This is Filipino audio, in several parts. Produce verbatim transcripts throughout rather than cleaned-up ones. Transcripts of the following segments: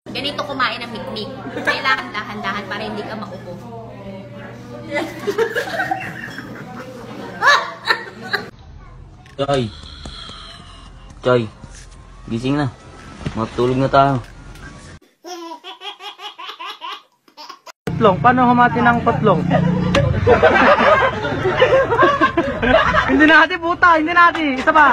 Ganito kumain ng mikmik. Kailangan dahan-dahan para hindi ka maupo. Choy. Choy. Gising na. Matulog na tayo. Patlong, paano humati ng patlong? Hindi natin puta, hindi natin. Isa pa.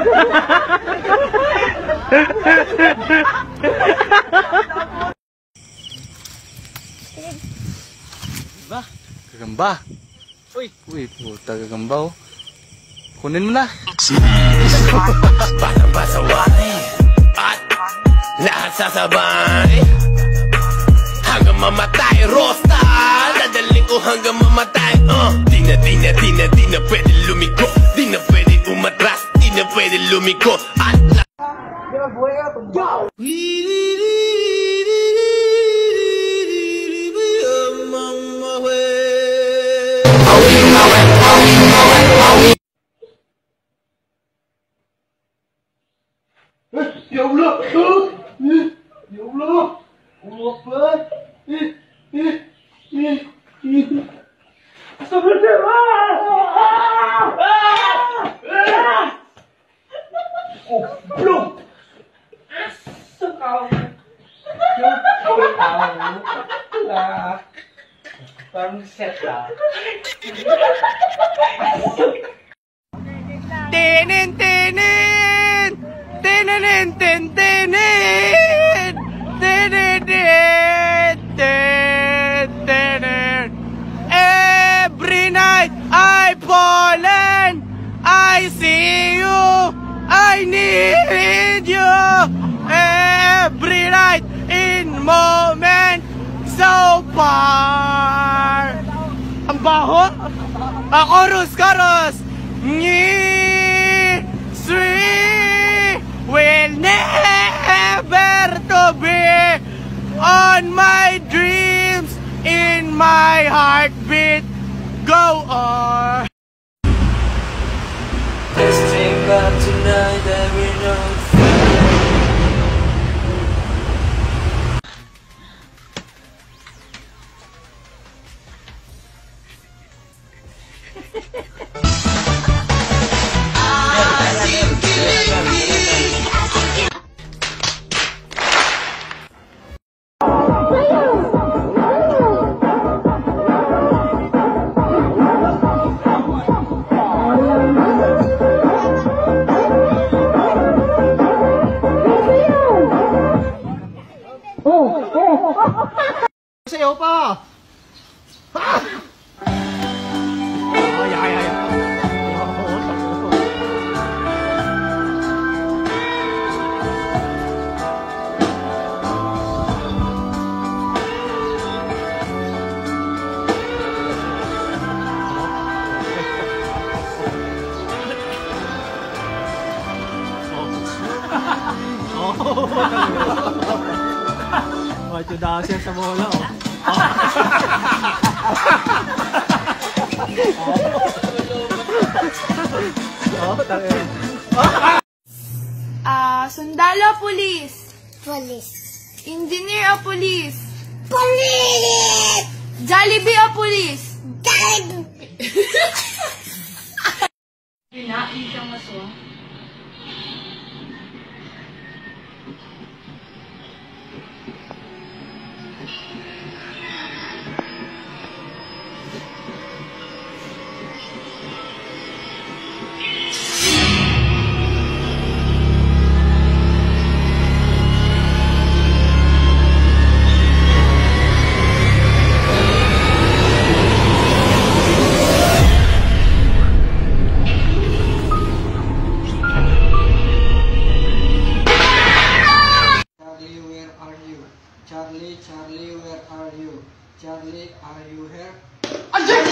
Ba? Gagamba. Uy, uy, puta gagamba oh. Kunin mo na. Basa-basaway at lahat sasabay hanggang mamatay. Rosta, dadaling ko hanggang mamatay. uh. Di na, di na, di na, di na pwede lumiko. Di na pwede umatras, di na pwede lumiko. At la... Ya Allah, ya Allah, Allah Akbar. Astagfirullah. Oh, belum. Sekau. Kau tahu lah. Bangset lah. Tinin, tinin. Tinin, tinin, tinin. Tinin, tinin, tinin. Every night I fall and I see you. I need you. Every night in moment so far. Ang baho. Ah, chorus, chorus. Ni, sweet. Will never to be on my dreams, in my heartbeat, go on. Let's think about tonight that we know. Sayaw pa! Ha! Ay, ay, ay. Wajo daw siya sa bola oh. Oh, tangin. Ah, sundalo pulis. Police. Engineer o pulis. Police! Jollibee o pulis. Jollibee! Pinain siyang maswa. Charlie, Charlie, where are you? Charlie, are you here? Anjing!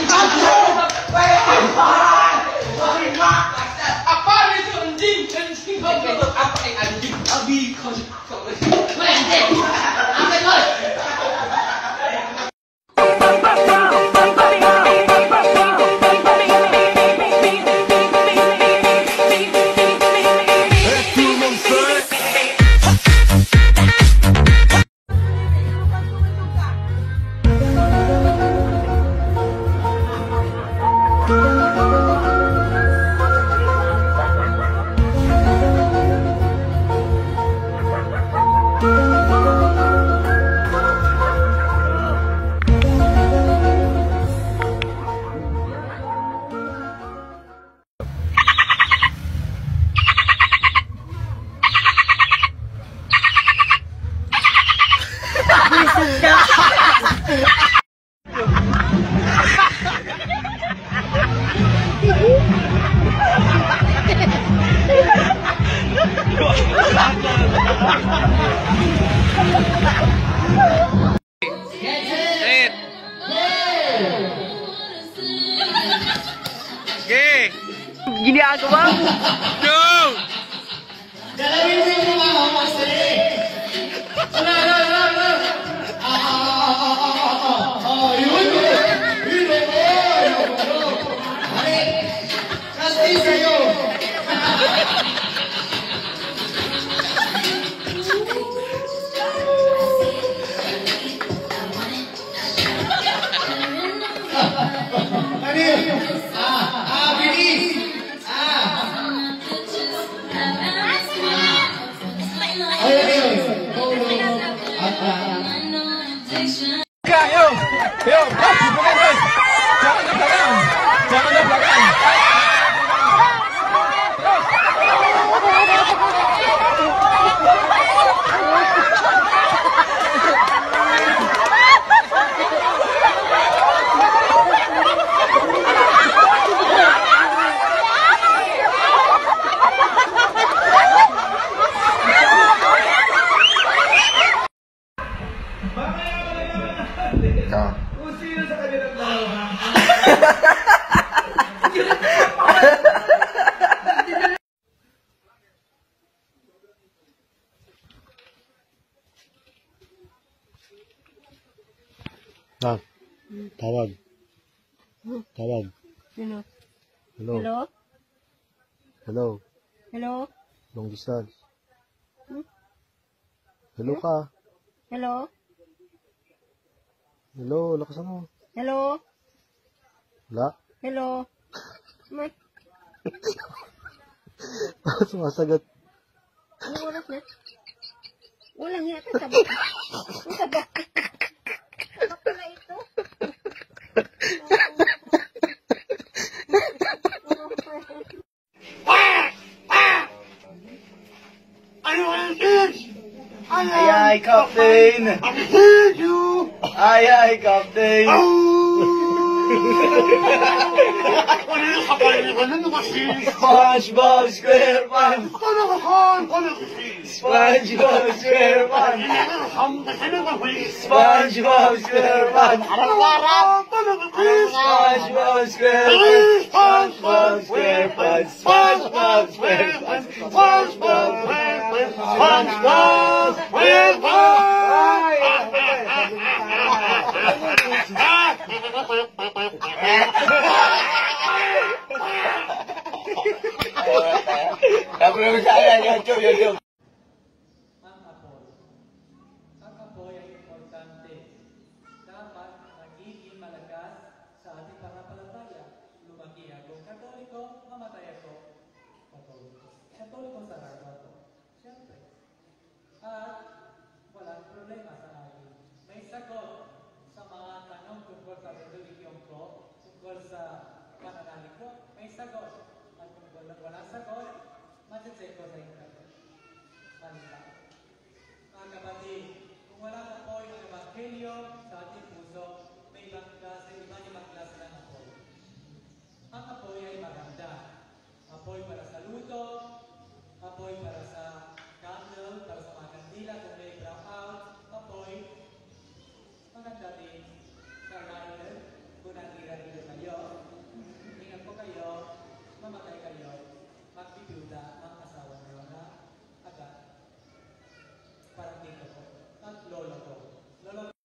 Apa itu anjing? Anjing apa anjing? Abi kau kau anjing. Apa itu? Sit! Okay! Ginagawa? Go! Ah, tawag. Tawag. Sino? Hello. Hello? Hello. Hello? Long distance. Hmm? Hello ka. Hello? Hello, lakas mo. Hello? Wala. Hello? May, Sumasagot. anong oras na? Walang yata sabak. Ang sabak. Ano pala ito? Ay, ay, Captain! Ay, ay, Captain! SpongeBob SquarePants! SpongeBob SquarePants! SpongeBob SquarePants! SpongeBob SquarePants! SpongeBob SquarePants! SpongeBob SquarePants! SpongeBob SquarePants! SpongeBob Ang apoy ay importante. Dapat magiging malakas sa ating pananampalataya. Lumaki ako Katoliko, mamatay ako Katoliko. Katoliko sarado ako. Siyempre. At walang problema sa akin. May sagot sa mga tanong tungkol sa religion ko, tungkol sa pananalig ko. May sagot. At kung walang sagot, mag-check ko sa internet. Manila.